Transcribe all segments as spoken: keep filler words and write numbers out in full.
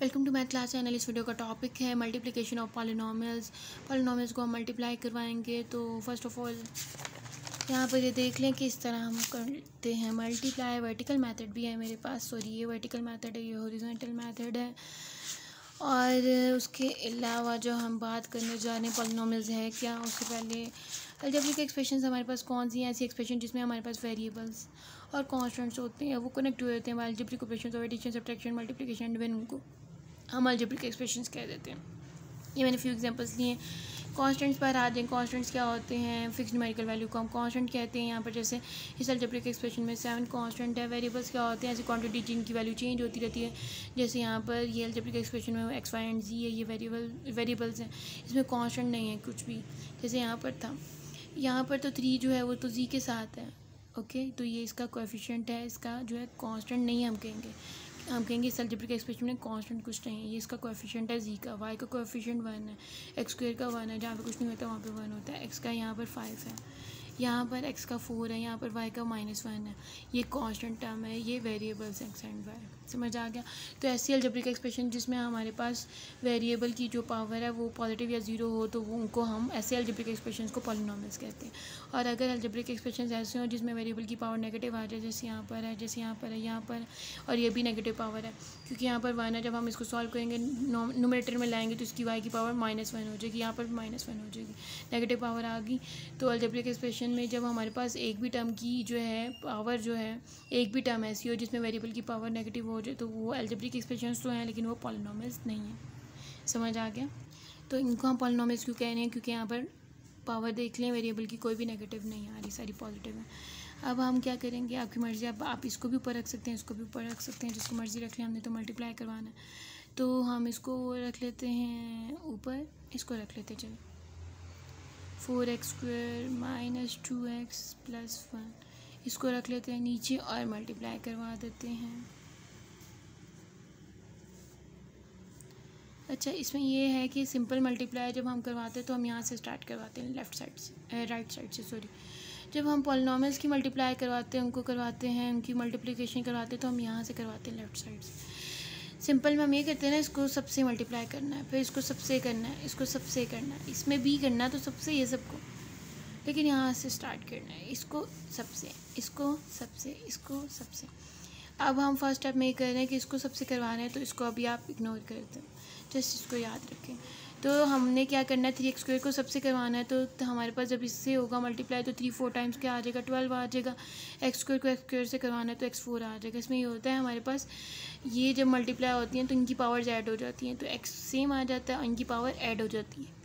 Welcome to my class channel. इस video का topic है मल्टीप्लिकेशन ऑफ पॉलिनॉमियल्स। पॉलिनॉमियल्स को हम मल्टीप्लाई करवाएंगे। तो फर्स्ट ऑफ ऑल यहाँ पर ये देख लें कि इस तरह हम करते हैं मल्टीप्लाई। वर्टिकल मेथड भी है मेरे पास, सॉरी ये वर्टिकल मेथड है, ये हॉरिजॉन्टल मेथड है। और उसके अलावा जो हम बात करने जा रहे हैं पॉलिनॉमियल्स है क्या, उससे पहले अलजेब्रिक एक्सप्रेशंस हमारे पास कौन सी हैं, ऐसी एक्सप्रेशन जिसमें हमारे पास वेरिएबल्स और कॉन्स्टेंट्स होते हैं, वो कनेक्ट हुए होते हैं बाय अलजेब्रिक ऑपरेशंस और addition, subtraction, multiplication and division, उनको हम अलजेब्रिक एक्सप्रेशंस कह देते हैं। ये मैंने फ्यू एग्जांपल्स लिए। कॉन्स्टेंट्स पर आ जाएं। कॉन्स्टेंट्स क्या होते हैं? फिक्स्ड न्यूमेरिकल वैल्यू को हम कांस्टेंट कहते हैं। यहाँ पर जैसे इस अलजेब्रिक एक्सप्रेशन में सेवन कांस्टेंट है। वेरिएबल्स क्या होते हैं? ऐसी क्वांटिटी जिनकी वैल्यू चेंज होती रहती है। जैसे यहाँ पर ये अलजेब्रिक एक्सप्रेशन में एक्स वाई एंड जी है, ये वेरिएबल वेरिएबल्स हैं, इसमें कांस्टेंट नहीं है कुछ भी। जैसे यहाँ पर था, यहाँ पर तो थ्री जो है वो तो जी के साथ है, ओके। तो ये इसका कोएफिशिएंट है, इसका जो है कांस्टेंट नहीं हम कहेंगे, हम कहेंगे इस अलजेब्रिक एक्सप्रेशन में कांस्टेंट कुछ नहीं है। ये इसका कोएफिशिएंट है जी का। वाई का कोएफिशिएंट वन है, एक्स स्क्वायर का वन है, जहाँ पे कुछ नहीं होता वहाँ पे वन होता है। एक्स का यहाँ पर फाइव है, यहाँ पर एक्स का फोर है, यहाँ पर वाई का माइनस वन है। ये कांस्टेंट टर्म है, ये वेरिएबल्स एक्स एंड वाई। समझ आ गया? तो ऐसी अलजेब्रिक एक्सप्रेशन जिसमें हमारे पास वेरिएबल की जो पावर है वो पॉजिटिव या ज़ीरो हो, तो वो उनको हम ऐसे अलजेब्रिक एक्सप्रेशन को पॉलिनॉमियल्स कहते हैं। और अगर अलजेब्रिक एक्सप्रेशन ऐसे हों जिसमें वेरिएबल की पावर नेगेटिव आ जाए, जैसे यहाँ पर है, जैसे यहाँ पर है, यहाँ पर, और ये भी नेगेटिव पावर है क्योंकि यहाँ पर वन है, जब हम इसको सॉल्व करेंगे न्यूमरेटर में लाएंगे तो इसकी वाई की पावर माइनस वन हो जाएगी, यहाँ पर भी माइनस वन हो जाएगी, नेगेटिव पावर आ गई। तो अलजेब्रिक एक्सप्रेशन में जब हमारे पास एक भी टर्म की जो है पावर जो है, एक भी टर्म ऐसी हो जिसमें वेरिएबल की पावर नेगेटिव हो जाए, तो वो अलजेब्रिक एक्सप्रेशंस तो हैं लेकिन वो पॉलिनॉमियल्स नहीं हैं। समझ आ गया? तो इनको हम पॉलिनॉमियल्स क्यों कह रहे हैं? क्योंकि यहाँ पर पावर देख लें, वेरिएबल की कोई भी नेगेटिव नहीं आ रही, सारी पॉजिटिव है। अब हम क्या करेंगे, आपकी मर्ज़ी, अब आप इसको भी ऊपर रख सकते हैं, इसको भी ऊपर रख सकते हैं, जिसको मर्ज़ी रख लें। हमने तो मल्टीप्लाई करवाना है तो हम इसको रख लेते हैं ऊपर, इसको रख लेते हैं, चलो four x square minus two x plus one, इसको रख लेते हैं नीचे और मल्टीप्लाई करवा देते हैं। अच्छा, इसमें ये है कि सिंपल मल्टीप्लाई जब हम करवाते हैं तो हम यहाँ से स्टार्ट करवाते हैं, लेफ़्ट साइड से, राइट साइड से, सॉरी। जब हम पॉलिनॉमियल्स की मल्टीप्लाई करवाते हैं, उनको करवाते हैं, उनकी मल्टीप्लिकेशन करवाते हैं, तो हम यहाँ से करवाते हैं, लेफ़्ट साइड से। सिंपल में हम ये करते हैं ना, इसको सबसे मल्टीप्लाई करना है, फिर इसको सबसे करना है, इसको सबसे करना है, इसमें भी करना है तो सबसे ये सबको, लेकिन यहाँ से स्टार्ट करना है, इसको सबसे, इसको सबसे, इसको सबसे। अब हम फर्स्ट स्टेप में ये कर रहे हैं कि इसको सबसे करवा रहे हैं, तो इसको अभी आप इग्नोर कर दें, जस्ट इसको याद रखें। तो हमने क्या करना है, थ्री एक्स स्क्वायर को सबसे करवाना है, तो हमारे पास जब इससे होगा मल्टीप्लाई तो थ्री फोर टाइम्स क्या आ जाएगा, ट्वेल्व आ जाएगा। एक्स स्क्वायर को एक्स स्क्वायर से करवाना है तो एक्स फोर आ जाएगा। इसमें ये होता है हमारे पास, ये जब मल्टीप्लाई होती हैं तो इनकी पावर्स ऐड हो जाती हैं, तो एक्स सेम आ जाता है और इनकी पावर ऐड हो जाती है।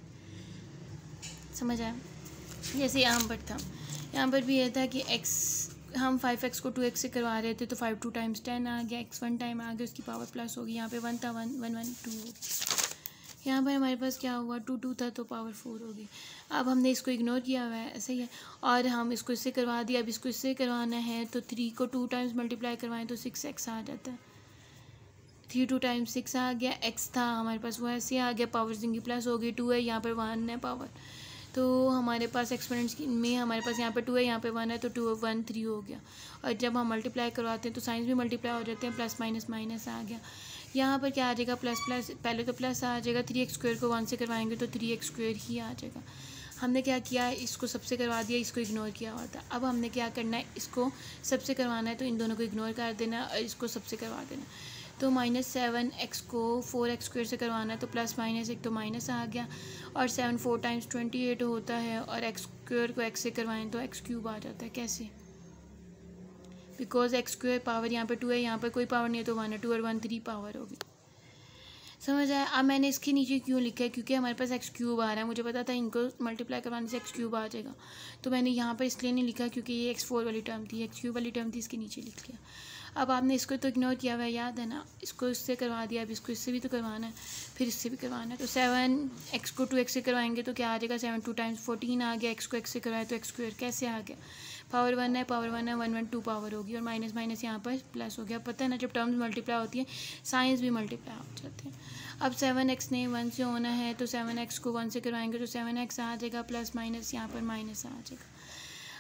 समझ आया? जैसे यहाँ पर था, यहाँ पर भी ये था कि एक्स, हम फाइव एक्स को टू एक्स से करवा रहे थे तो फाइव टू टाइम्स टेन आ गया, एक्स वन टाइम आ गया, उसकी पावर प्लस होगी। यहाँ पे वन था, वन वन वन टू हो गया। यहाँ पर हमारे पास क्या हुआ, टू टू था तो पावर फोर होगी। अब हमने इसको इग्नोर किया हुआ है, ऐसे ही है, और हम इसको इससे करवा दिया। अब इसको इससे करवाना है तो थ्री को टू टाइम्स मल्टीप्लाई करवाएं तो सिक्स एक्स आ जाता है। थ्री टू टाइम्स सिक्स आ गया, एक्स था हमारे पास वो ऐसे आ गया, पावर जिनकी प्लस हो गई, टू है, यहाँ पर वन है पावर, तो हमारे पास एक्सपोनेंट्स में हमारे पास यहाँ पे टू है, यहाँ पे वन है, तो टू वन थ्री हो गया। और जब हम मल्टीप्लाई करवाते हैं तो साइंस भी मल्टीप्लाई हो जाते हैं, प्लस माइनस माइनस आ गया। यहाँ पर क्या आ जाएगा, प्लस प्लस, पहले तो प्लस आ जाएगा, थ्री एक्स स्क्वायर को वन से करवाएंगे तो थ्री एक्स स्क्वायर ही आ जाएगा। हमने क्या किया, इसको सबसे करवा दिया, इसको इग्नोर किया हुआ था। अब हमने क्या करना है, इसको सबसे करवाना है तो इन दोनों को इग्नोर कर देना और इसको सबसे करवा देना। तो माइनस सेवन एक्स को फोर एक्स स्क्वायर से करवाना है तो प्लस माइनस एक तो माइनस आ गया, और seven four times twenty eight होता है, और एक्स स्क्वायर को एक्स से करवाएं तो एक्स क्यूब आ जाता है। कैसे? बिकॉज एक्स स्क्वायर पावर यहाँ पे टू है, यहाँ पर कोई पावर नहीं है तो वन है, टू और वन थ्री पावर होगी। समझ आया? अब मैंने इसके नीचे क्यों लिखा है, क्योंकि हमारे पास एक्स क्यूब आ रहा है, मुझे पता था इनको मल्टीप्लाई करवाने से एक्स क्यूब आ जाएगा, तो मैंने यहाँ पर इसलिए नहीं लिखा क्योंकि ये एक्स फोर वाली टर्म थी, एक्स क्यूब वाली टर्म थी, इसके नीचे लिख लिया। अब आपने इसको तो इग्नोर किया हुआ है, याद है ना, इसको इससे करवा दिया, अब इसको इससे भी तो करवाना है, फिर इससे भी करवाना है। तो सेवन एक्स को टू एक्स से करवाएंगे तो क्या आ जाएगा, सेवन टू टाइम्स फोर्टीन आ गया, एक्स को एक्स से करवाए तो एक्स स्क्वायर कैसे आ गया, पावर वन है, पावर वन है, वन वन टू पावर होगी, और माइनस माइनस यहाँ पर प्लस हो गया। पता है ना, जब टर्म्स मल्टीप्लाई होती है साइंस भी मल्टीप्लाई हो जाते हैं। अब सेवन एक्स ने वन से होना है तो सेवन एक्स को वन से करवाएंगे तो सेवन एक्स आ जाएगा, प्लस माइनस यहाँ पर माइनस आ जाएगा।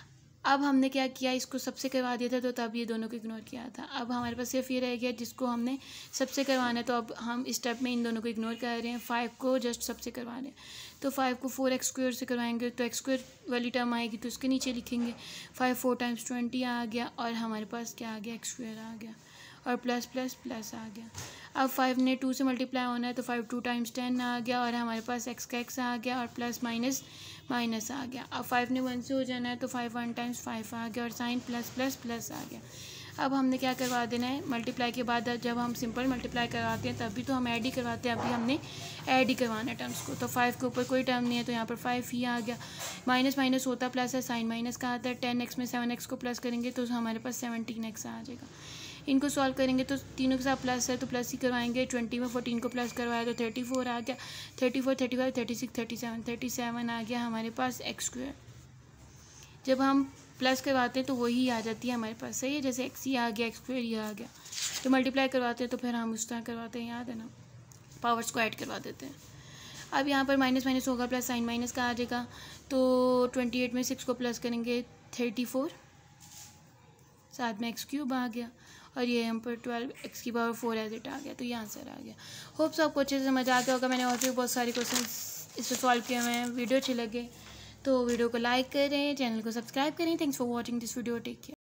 अब हमने क्या किया, इसको सबसे करवा दिया था तो तब ये दोनों को इग्नोर किया था। अब हमारे पास सिर्फ ये रह गया जिसको हमने सबसे करवाना है, तो अब हम इस स्टेप में इन दोनों को इग्नोर कर रहे हैं, फाइव को जस्ट सबसे करवा रहे हैं। तो फाइव को फोर एक्स स्क्वायर से करवाएंगे तो एक्स स्क्वायर वाली टर्म आएगी तो उसके नीचे लिखेंगे फाइव फोर टाइम्स ट्वेंटी आ गया और हमारे पास क्या आ गया, एक्स स्क्वायर आ गया और प्लस प्लस प्लस आ गया। अब फाइव ने टू से मल्टीप्लाई होना है तो फाइव टू टाइम्स टेन आ गया और हमारे पास एक्स का एक्स आ गया और प्लस माइनस माइनस आ गया। अब फाइव ने वन से हो जाना है तो फाइव वन टाइम्स फाइव आ गया और साइन प्लस प्लस प्लस आ गया। अब हमने क्या करवा देना है, मल्टीप्लाई के बाद जब हम सिंपल मल्टीप्लाई करवाते हैं तब भी तो हम ऐड ही करवाते हैं, अभी हमने ऐड ही करवाना है टर्म्स को। तो फाइव के ऊपर कोई टर्म नहीं है तो यहाँ पर फाइव ही आ गया, माइनस माइनस होता प्लस है, साइन माइनस का आता है। टेन एक्स में सेवन एक्स को प्लस करेंगे तो हमारे पास सेवनटीन एक्स आ जाएगा। इनको सॉल्व करेंगे तो तीनों के साथ प्लस है तो प्लस ही करवाएंगे। ट्वेंटी में फोर्टीन को प्लस करवाया तो थर्टी फोर आ गया, thirty four thirty five thirty six thirty seven thirty seven आ गया हमारे पास एक्स स्क्वायर। जब हम प्लस करवाते हैं तो वही आ जाती है हमारे पास, सही है, जैसे एक्स ही आ गया, एक्स स्क्वायर ही आ गया। तो मल्टीप्लाई करवाते हैं तो फिर हम उस तरह करवाते हैं, याद है ना, पावर्स को ऐड करवा देते हैं। अब यहाँ पर माइनस माइनस होगा प्लस, साइन माइनस का आ जाएगा। तो ट्वेंटी एट में सिक्स को प्लस करेंगे थर्टी फोर, साथ में एक्स क्यूब आ गया और ये हम पर ट्वेल्व एक्स की पावर फोर एज इट आ गया। तो ये आंसर आ गया। होप सो आपको अच्छे से समझ आ गया होगा। मैंने और भी बहुत सारे क्वेश्चन इससे सॉल्व किए हुए हैं। वीडियो अच्छे लगे तो वीडियो को लाइक करें, चैनल को सब्सक्राइब करें। Thanks for watching this video, take care.